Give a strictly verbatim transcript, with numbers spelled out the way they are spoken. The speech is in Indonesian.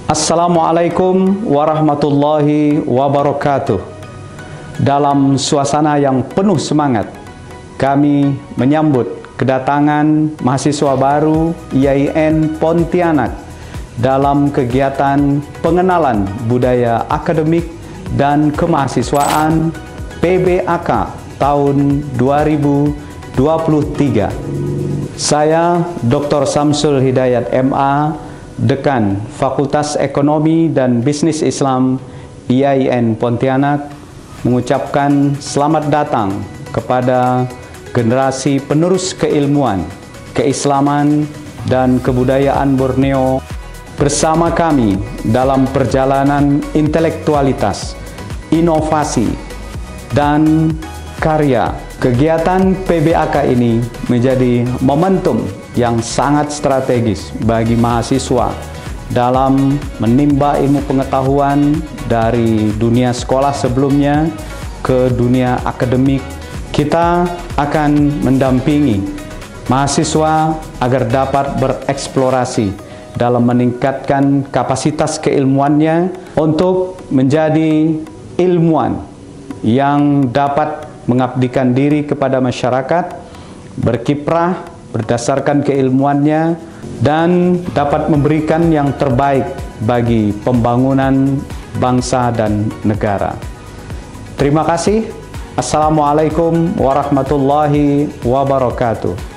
Assalamualaikum warahmatullahi wabarakatuh. Dalam suasana yang penuh semangat, kami menyambut kedatangan mahasiswa baru I A I N Pontianak dalam kegiatan pengenalan budaya akademik dan kemahasiswaan P B A K tahun dua ribu dua puluh tiga. Saya Doktor Samsul Hidayat M A, Dekan Fakultas Ekonomi dan Bisnis Islam I A I N Pontianak, mengucapkan selamat datang kepada generasi penerus keilmuan, keislaman, dan kebudayaan Borneo bersama kami dalam perjalanan intelektualitas, inovasi, dan karya. Kegiatan P B A K ini menjadi momentum yang sangat strategis bagi mahasiswa dalam menimba ilmu pengetahuan dari dunia sekolah sebelumnya ke dunia akademik. Kita akan mendampingi mahasiswa agar dapat bereksplorasi dalam meningkatkan kapasitas keilmuannya untuk menjadi ilmuwan yang dapat mengabdikan diri kepada masyarakat, berkiprah berdasarkan keilmuannya, dan dapat memberikan yang terbaik bagi pembangunan bangsa dan negara. Terima kasih. Assalamualaikum warahmatullahi wabarakatuh.